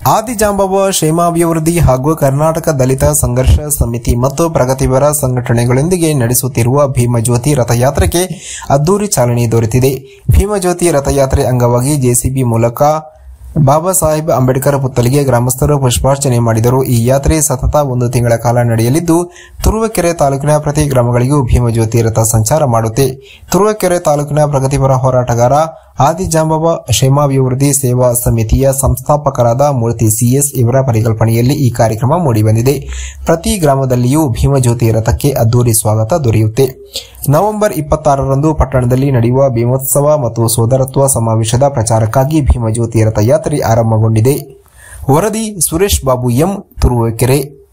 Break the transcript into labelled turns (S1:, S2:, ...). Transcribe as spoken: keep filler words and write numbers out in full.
S1: ಆದಿಜಾಂಬವ ಕ್ಷೇಮಾಭಿವೃದ್ಧಿ ಹಾಗೂ ಕರ್ನಾಟಕ ದಲಿತ ಸಂಘರ್ಷ ಸಮಿತಿ ಮತ್ತು ಪ್ರಗತಿಪರ ಸಂಘಟನೆಗಳೊಂದಿಗೆ ನಡೆಸುತ್ತಿರುವ ಭೀಮಜ್ಯೋತಿ ರಥಯಾತ್ರೆಗೆ ಅದ್ದೂರಿ ಚಾಲನೆ ದೊರೆತಿದೆ. ಭೀಮಜ್ಯೋತಿ ರಥಯಾತ್ರೆ ಅಂಗವಾಗಿ ಜೆಸಿಬಿ ಮೂಲಕ ಬಾಬಾ ಸಾಹೇಬ್ ಅಂಬೇಡ್ಕರ್ ಪುತ್ಥಳಿಗೆ ಗ್ರಾಮಸ್ಥರು ಪುಷ್ಪಾರ್ಚನೆ ಮಾಡಿದರು. ಈ ಯಾತ್ರೆ ಸತತ ಒಂದು ತಿಂಗಳ ಕಾಲ ನಡೆಯಲಿದ್ದು, ತುರುವೇಕೆರೆ ತಾಲೂಕಿನ ಪ್ರತಿ ಗ್ರಾಮಗಳಿಗೂ ಭೀಮಜ್ಯೋತಿ ರಥ ಸಂಚಾರ ಮಾಡುತ್ತೆ. ತುರುವೇಕೆರೆ ತಾಲೂಕಿನ ಪ್ರಗತಿಪರ ಹೋರಾಟಗಾರ ಆದಿಜಾಂಬವ ಕ್ಷೇಮಾಭಿವೃದ್ಧಿ ಸೇವಾ ಸಮಿತಿಯ ಸಂಸ್ಥಾಪಕರಾದ ಮೂರ್ತಿ ಸಿಎಸ್ ಇವರ ಪರಿಕಲ್ಪನೆಯಲ್ಲಿ ಈ ಕಾರ್ಯಕ್ರಮ ಮೂಡಿಬಂದಿದೆ. ಪ್ರತಿ ಗ್ರಾಮದಲ್ಲಿಯೂ ಭೀಮಜ್ಯೋತಿ ರಥಕ್ಕೆ ಅದ್ದೂರಿ ಸ್ವಾಗತ ದೊರೆಯುತ್ತೆ. ನವೆಂಬರ್ ಇಪ್ಪತ್ತಾರರಂದು ಪಟ್ಟಣದಲ್ಲಿ ನಡೆಯುವ ಭೀಮೋತ್ಸವ ಮತ್ತು ಸೋದರತ್ವ ಸಮಾವೇಶದ ಪ್ರಚಾರಕ್ಕಾಗಿ ಭೀಮಜ್ಯೋತಿ ರಥಯಾತ್ರೆ ಆರಂಭಗೊಂಡಿದೆ. ವರದಿ ಸುರೇಶ್ ಬಾಬು ಎಂ, ತುರುವೇಕೆರೆ.